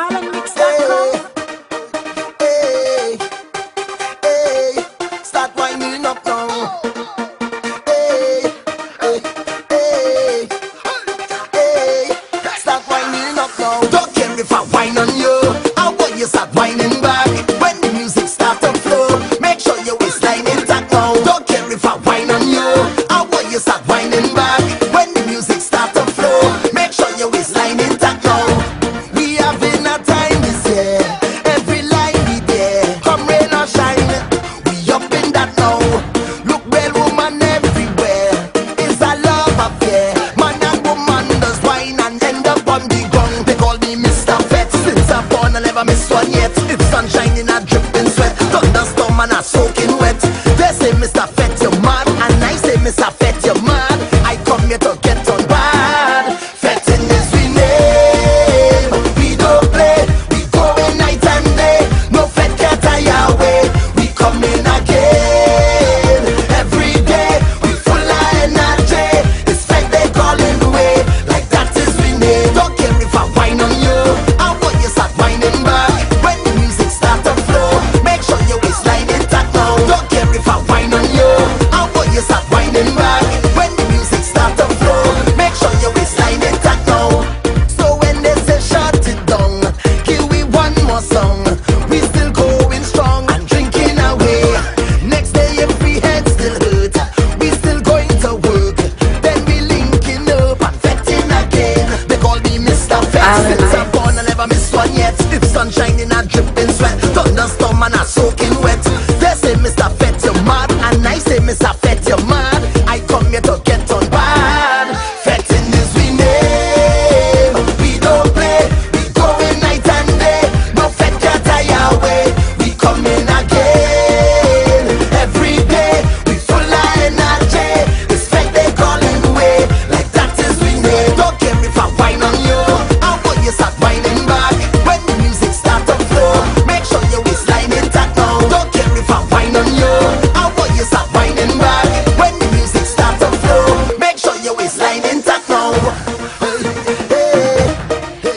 Islandmix.com. Hey, hey, start winding up now. Hey, hey, hey, hey, start winding up now. Don't care if I whine on you, I want you start whining back. When the music start to flow, make sure your waistline intact now. Don't care if I whine on you, I want you start whining back. When the music start to flow, make sure your waistline intact now. We having a time this year, every line be there. Come rain or shine, we up in that now. Look well, woman everywhere, it's a love affair. Man and woman does wine and end up on the ground. They call me Mr. Fett, since I'm born I never miss one yet. It's sunshine in a dripping sweat, thunderstorm and a soaking wet. They say Mr. Fett you're mad, and I say Mr. Fett you're mad. I come here to get on bad. Fetting is we name, we don't play, we going night and day. No Fett can't tire away, we coming again. Every day, we full of energy. It's Fett they calling away, like that is we name. Don't care if I whine on you, I want you start whining back. When the music start to flow, make sure your waistline intact now. Don't care if I whine on you, I want you start whining back. When the music start to flow, make sure your waistline intact now. So when they say shut it down, give we one more song. We still going strong and drinking away. Next day if we head still hurt, we still going to work. Then we linking up and fetting again. They call me Mr. Fett, since I'm born I never miss one yet. It's sunshine in a dripping sweat, thunderstorm and a soaking wet. They say Mr. Fett you're mad, and I say Mr. Fett you're mad. I come here to get on bad. Fetting is we name, we don't play, we going night and day. No Fett can't tire away, we coming again. Every day, we full of energy. It's Fett they calling away, like that is we name. Don't care if I whine on you, I want you start whining back. When the music start to flow, make sure your waistline intact now. Don't care if I whine on you, I want you start whining back. When the music start to flow, make sure your waistline intact now. Hey, hey,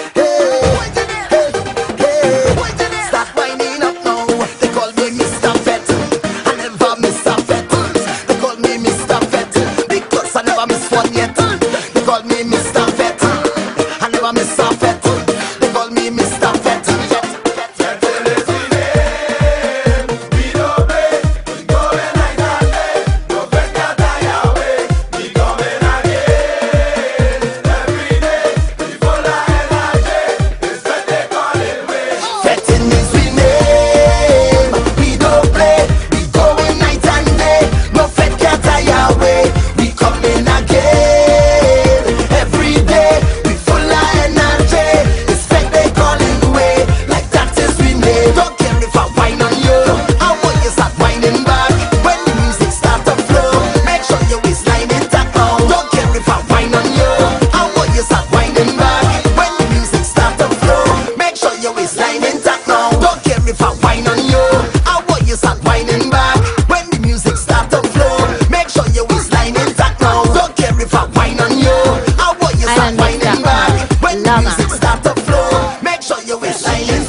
hey, hey, start winding up now. They call me Mr. Fett, I never miss a Fett. They call me Mr. Fett, because I never miss one yet. They call me Mr. Fett, I never miss a Fett. They call me Mr. Fett. Fetting is we name, we don't play, we going night and day. No Fett can't tire away, we coming again. Every day, we full of energy. It's Fett they calling away, like that is we name. Don't care if I whine on you, I want you start whining back. When the music start to flow, make sure your waistline intact now. Don't care if I whine on you, I want you start whining back. When the music start to flow, make sure your waistline intact now. Don't care if I whine on you, I want you start whining back. When the music start to flow, make sure your waistline intact now. Don't care if I whine on you, I want you start whining back. When the music start to flow, make sure your waistline intact.